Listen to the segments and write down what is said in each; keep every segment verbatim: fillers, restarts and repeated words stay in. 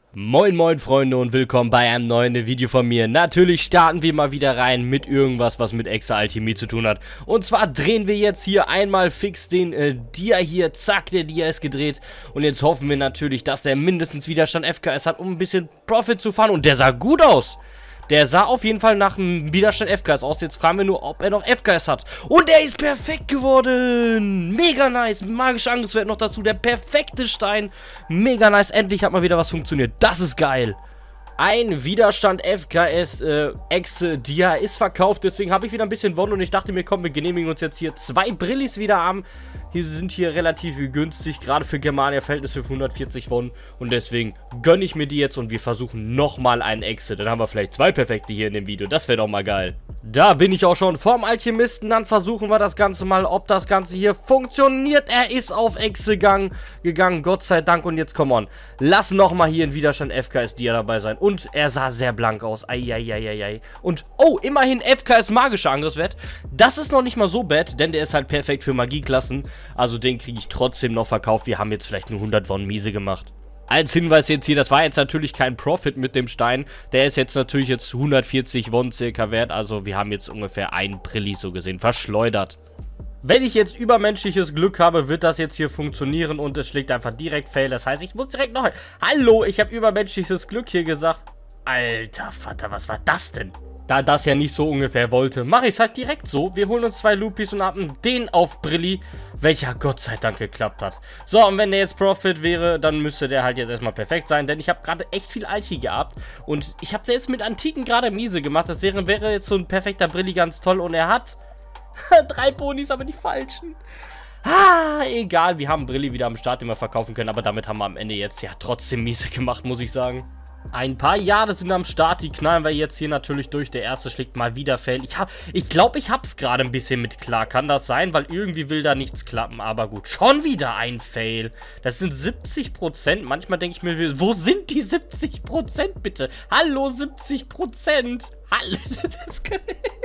Moin moin Freunde und willkommen bei einem neuen Video von mir. Natürlich starten wir mal wieder rein mit irgendwas, was mit Exe-Alchemie zu tun hat. Und zwar drehen wir jetzt hier einmal fix den äh, Dia hier. Zack, der Dia ist gedreht. Und jetzt hoffen wir natürlich, dass der mindestens Widerstand F K S hat, um ein bisschen Profit zu fahren. Und der sah gut aus. Der sah auf jeden Fall nach einem Widerstand F K S aus. Jetzt fragen wir nur, ob er noch F K S hat. Und er ist perfekt geworden. Mega nice. Magischer Angriffswert noch dazu. Der perfekte Stein. Mega nice. Endlich hat mal wieder was funktioniert. Das ist geil. Ein Widerstand F K S äh, Exe Dia ist verkauft, deswegen habe ich wieder ein bisschen Won und ich dachte mir, komm, wir genehmigen uns jetzt hier zwei Brillis wieder an. Die sind hier relativ günstig, gerade für Germania-Verhältnisse für hundertvierzig Won und deswegen gönne ich mir die jetzt und wir versuchen nochmal einen Exe. Dann haben wir vielleicht zwei perfekte hier in dem Video, das wäre doch mal geil. Da bin ich auch schon vorm Alchemisten, dann versuchen wir das Ganze mal, ob das Ganze hier funktioniert. Er ist auf Exe gegangen, gegangen, Gott sei Dank und jetzt, come on, lass nochmal hier ein Widerstand F K S Dia dabei sein. Und er sah sehr blank aus. Eieieiei. Und, oh, immerhin F K S magischer Angriffswert. Das ist noch nicht mal so bad, denn der ist halt perfekt für Magieklassen. Also den kriege ich trotzdem noch verkauft. Wir haben jetzt vielleicht nur hundert Won miese gemacht. Als Hinweis jetzt hier, das war jetzt natürlich kein Profit mit dem Stein. Der ist jetzt natürlich jetzt hundertvierzig Won circa wert. Also wir haben jetzt ungefähr ein Brilli so gesehen verschleudert. Wenn ich jetzt übermenschliches Glück habe, wird das jetzt hier funktionieren und es schlägt einfach direkt Fail. Das heißt, ich muss direkt noch... Hallo, ich habe übermenschliches Glück hier gesagt. Alter Vater, was war das denn? Da das ja nicht so ungefähr wollte, mache ich es halt direkt so. Wir holen uns zwei Lupis und haben den auf Brilli, welcher Gott sei Dank geklappt hat. So, und wenn der jetzt Profit wäre, dann müsste der halt jetzt erstmal perfekt sein, denn ich habe gerade echt viel Alchi gehabt und ich habe selbst mit Antiken gerade miese gemacht. Das wäre, wäre jetzt so ein perfekter Brilli ganz toll und er hat... Drei Bonis, aber die falschen. Ah, egal. Wir haben Brilli wieder am Start, den wir verkaufen können. Aber damit haben wir am Ende jetzt ja trotzdem miese gemacht, muss ich sagen. Ein paar Jahre sind am Start. Die knallen wir jetzt hier natürlich durch. Der erste schlägt mal wieder Fail. Ich glaube, ich, glaub, ich habe es gerade ein bisschen mit klar. Kann das sein? Weil irgendwie will da nichts klappen. Aber gut, schon wieder ein Fail. Das sind siebzig Prozent. Manchmal denke ich mir, wo sind die siebzig Prozent bitte? Hallo, siebzig Prozent. Hallo, das kann...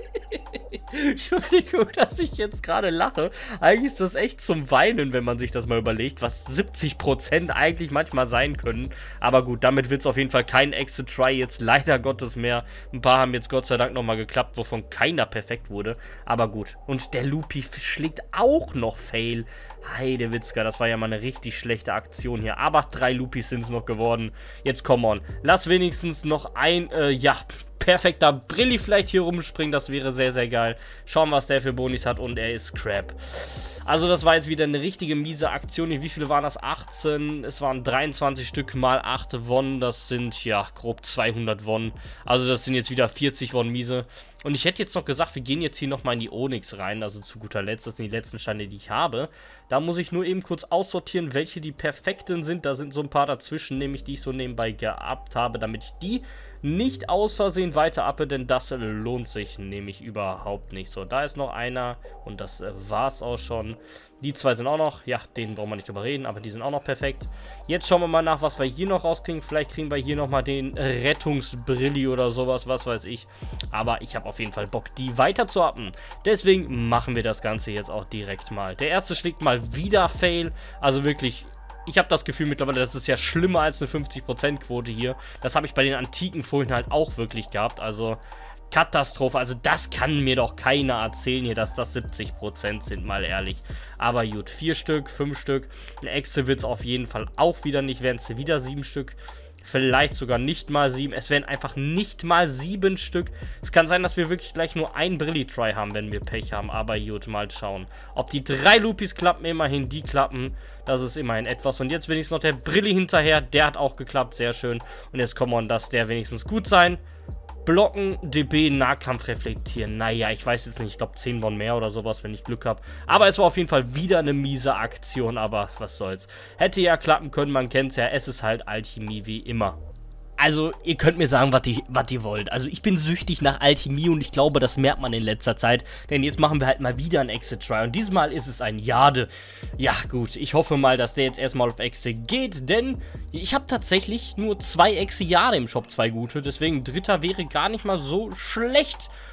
Entschuldigung, dass ich jetzt gerade lache. Eigentlich ist das echt zum Weinen, wenn man sich das mal überlegt, was siebzig Prozent eigentlich manchmal sein können. Aber gut, damit wird es auf jeden Fall kein Exit-Try jetzt leider Gottes mehr. Ein paar haben jetzt Gott sei Dank nochmal geklappt, wovon keiner perfekt wurde. Aber gut. Und der Lupi schlägt auch noch Fail. Heidewitzka, das war ja mal eine richtig schlechte Aktion hier. Aber drei Lupis sind es noch geworden. Jetzt come on. Lass wenigstens noch ein, äh, ja... perfekter Brilli vielleicht hier rumspringen, das wäre sehr, sehr geil. Schauen, was der für Bonis hat und er ist crap. Also das war jetzt wieder eine richtige miese Aktion. Wie viele waren das? achtzehn. Es waren dreiundzwanzig Stück mal acht Won. Das sind, ja, grob zweihundert Won. Also das sind jetzt wieder vierzig Won miese. Und ich hätte jetzt noch gesagt, wir gehen jetzt hier nochmal in die Onyx rein. Also zu guter Letzt, das sind die letzten Steine, die ich habe. Da muss ich nur eben kurz aussortieren, welche die perfekten sind. Da sind so ein paar dazwischen, nämlich die ich so nebenbei geabt habe, damit ich die nicht aus Versehen weiter appe, denn das lohnt sich nämlich überhaupt nicht. So, da ist noch einer und das äh, war's auch schon. Die zwei sind auch noch, ja, denen brauchen wir nicht drüber reden, aber die sind auch noch perfekt. Jetzt schauen wir mal nach, was wir hier noch rauskriegen. Vielleicht kriegen wir hier nochmal den Rettungsbrilli oder sowas, was weiß ich. Aber ich habe auf jeden Fall Bock, die weiter zu appen. Deswegen machen wir das Ganze jetzt auch direkt mal. Der erste schlägt mal wieder Fail, also wirklich... Ich habe das Gefühl mittlerweile, das ist ja schlimmer als eine fünfzig Prozent Quote hier. Das habe ich bei den Antiken vorhin halt auch wirklich gehabt. Also Katastrophe. Also das kann mir doch keiner erzählen hier, dass das siebzig Prozent sind, mal ehrlich. Aber gut, vier Stück, fünf Stück. Ein Exe wird es auf jeden Fall auch wieder nicht. Wären es wieder sieben Stück. Vielleicht sogar nicht mal sieben. Es wären einfach nicht mal sieben Stück. Es kann sein, dass wir wirklich gleich nur ein Brilli-Try haben, wenn wir Pech haben. Aber gut, mal schauen. Ob die drei Lupis klappen, immerhin die klappen. Das ist immerhin etwas. Und jetzt wenigstens noch der Brilli hinterher. Der hat auch geklappt, sehr schön. Und jetzt kommen wir an, dass der wenigstens gut sein. Blocken, D B, Nahkampf reflektieren. Naja, ich weiß jetzt nicht, ich glaube zehn Won mehr oder sowas, wenn ich Glück habe. Aber es war auf jeden Fall wieder eine miese Aktion, aber was soll's. Hätte ja klappen können, man kennt's ja, es ist halt Alchemie wie immer. Also, ihr könnt mir sagen, was ihr, was ihr wollt. Also, ich bin süchtig nach Alchemie und ich glaube, das merkt man in letzter Zeit. Denn jetzt machen wir halt mal wieder ein Exit-Try. Und diesmal ist es ein Jade. Ja, gut. Ich hoffe mal, dass der jetzt erstmal auf Exe geht. Denn ich habe tatsächlich nur zwei Exe-Jade im Shop, zwei gute. Deswegen dritter wäre gar nicht mal so schlecht.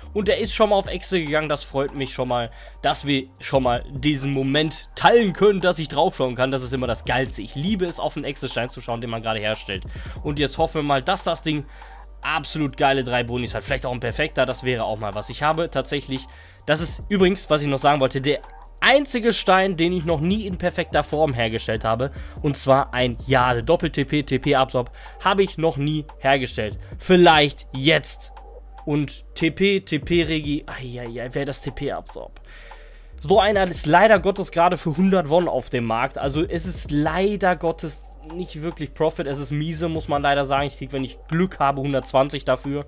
Und er ist schon mal auf Echse gegangen. Das freut mich schon mal, dass wir schon mal diesen Moment teilen können, dass ich draufschauen kann. Das ist immer das Geilste. Ich liebe es, auf einen Echse-Stein zu schauen, den man gerade herstellt. Und jetzt hoffen wir mal, dass das Ding absolut geile drei Bonis hat. Vielleicht auch ein perfekter, das wäre auch mal was. Ich habe tatsächlich, das ist übrigens, was ich noch sagen wollte, der einzige Stein, den ich noch nie in perfekter Form hergestellt habe. Und zwar ein Jade. Doppel-T P, T P-Absorb habe ich noch nie hergestellt. Vielleicht jetzt. Und T P, T P-Regi, eieiei, wer das T P-Absorb. So einer ist leider Gottes gerade für hundert Won auf dem Markt. Also es ist leider Gottes nicht wirklich Profit. Es ist miese, muss man leider sagen. Ich kriege, wenn ich Glück habe, hundertzwanzig dafür.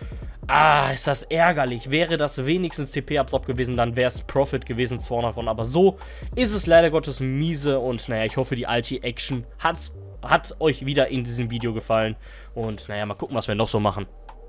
Ah, ist das ärgerlich. Wäre das wenigstens T P-Absorb gewesen, dann wäre es Profit gewesen, zweihundert Won. Aber so ist es leider Gottes miese. Und naja, ich hoffe, die Ulti-Action hat's, hat euch wieder in diesem Video gefallen. Und naja, mal gucken, was wir noch so machen.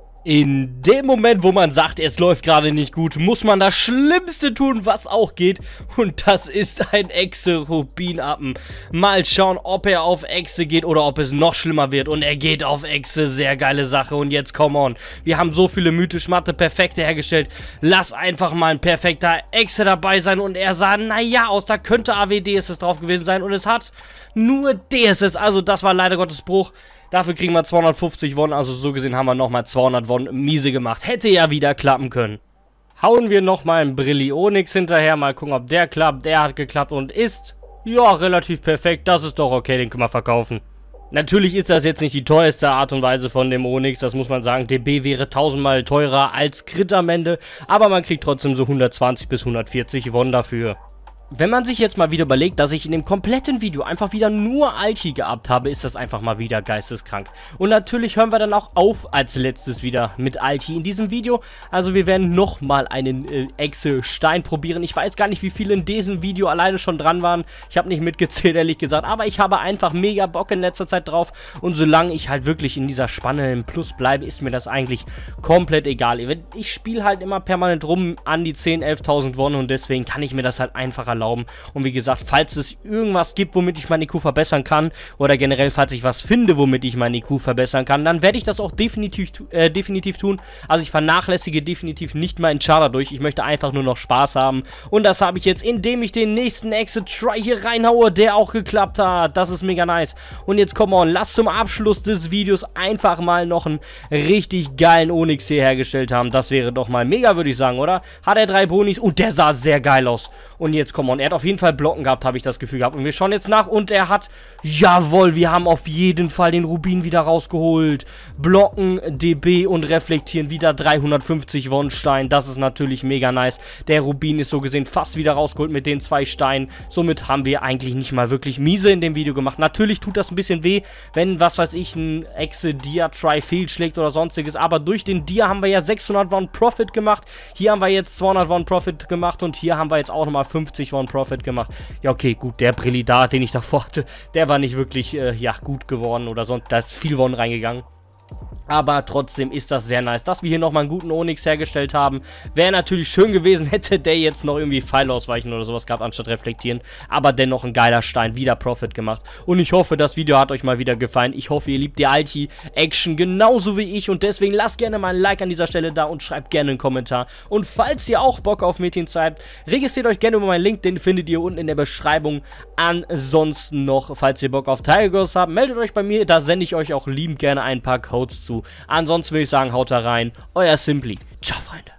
In dem Moment, wo man sagt, es läuft gerade nicht gut, muss man das Schlimmste tun, was auch geht. Und das ist ein Echse-Rubin-Appen. Mal schauen, ob er auf Echse geht oder ob es noch schlimmer wird. Und er geht auf Echse, sehr geile Sache. Und jetzt, come on. Wir haben so viele mythisch matte Perfekte hergestellt. Lass einfach mal ein perfekter Echse dabei sein. Und er sah, naja, aus, da könnte A W D S S drauf gewesen sein. Und es hat nur D S S. Also das war leider Gottes Bruch. Dafür kriegen wir zweihundertfünfzig Won, also so gesehen haben wir nochmal zweihundert Won miese gemacht. Hätte ja wieder klappen können. Hauen wir nochmal einen Brilli Onyx hinterher, mal gucken, ob der klappt. Der hat geklappt und ist, ja, relativ perfekt. Das ist doch okay, den können wir verkaufen. Natürlich ist das jetzt nicht die teuerste Art und Weise von dem Onyx, das muss man sagen. D B wäre tausendmal teurer als Crit am Ende, aber man kriegt trotzdem so hundertzwanzig bis hundertvierzig Won dafür. Wenn man sich jetzt mal wieder überlegt, dass ich in dem kompletten Video einfach wieder nur Ulti geabt habe, ist das einfach mal wieder geisteskrank. Und natürlich hören wir dann auch auf als letztes wieder mit Ulti in diesem Video. Also wir werden nochmal einen äh, Echse-Stein probieren. Ich weiß gar nicht, wie viele in diesem Video alleine schon dran waren. Ich habe nicht mitgezählt, ehrlich gesagt. Aber ich habe einfach mega Bock in letzter Zeit drauf. Und solange ich halt wirklich in dieser Spanne im Plus bleibe, ist mir das eigentlich komplett egal. Ich spiele halt immer permanent rum an die zehntausend, elftausend Won und deswegen kann ich mir das halt einfach erlauben. Und wie gesagt, falls es irgendwas gibt, womit ich mein I Q verbessern kann, oder generell, falls ich was finde, womit ich mein I Q verbessern kann, dann werde ich das auch definitiv, äh, definitiv tun. Also ich vernachlässige definitiv nicht meinen Char dadurch. Ich möchte einfach nur noch Spaß haben. Und das habe ich jetzt, indem ich den nächsten Exit-Try hier reinhaue, der auch geklappt hat. Das ist mega nice. Und jetzt, come on, lass zum Abschluss des Videos einfach mal noch einen richtig geilen Onyx hier hergestellt haben. Das wäre doch mal mega, würde ich sagen, oder? Hat er drei Bonis und der sah sehr geil aus. Und jetzt, come on, er hat auf jeden Fall Blocken gehabt, habe ich das Gefühl gehabt. Und wir schauen jetzt nach und er hat, jawohl, wir haben auf jeden Fall den Rubin wieder rausgeholt. Blocken, D B und reflektieren, wieder dreihundertfünfzig Won Stein. Das ist natürlich mega nice. Der Rubin ist so gesehen fast wieder rausgeholt mit den zwei Steinen. Somit haben wir eigentlich nicht mal wirklich miese in dem Video gemacht. Natürlich tut das ein bisschen weh, wenn, was weiß ich, ein Exe-Dia-Try fehlschlägt oder sonstiges. Aber durch den Dia haben wir ja sechshundert Won Profit gemacht. Hier haben wir jetzt zweihundert Won Profit gemacht und hier haben wir jetzt auch nochmal fünfzig Won Profit gemacht. Ja, okay, gut, der Brillidat, den ich davor hatte, der war nicht wirklich, äh, ja, gut geworden oder sonst, da ist viel Won reingegangen. Aber trotzdem ist das sehr nice, dass wir hier nochmal einen guten Onyx hergestellt haben. Wäre natürlich schön gewesen, hätte der jetzt noch irgendwie Pfeil ausweichen oder sowas gehabt, anstatt reflektieren. Aber dennoch ein geiler Stein, wieder Profit gemacht. Und ich hoffe, das Video hat euch mal wieder gefallen. Ich hoffe, ihr liebt die Ulti-Action genauso wie ich. Und deswegen lasst gerne mal ein Like an dieser Stelle da und schreibt gerne einen Kommentar. Und falls ihr auch Bock auf Mädchens habt, registriert euch gerne über meinen Link, den findet ihr unten in der Beschreibung. Ansonsten noch, falls ihr Bock auf Tiger Girls habt, meldet euch bei mir, da sende ich euch auch liebend gerne ein paar Codes zu. Ansonsten würde ich sagen, haut da rein. Euer Simply. Ciao, Freunde.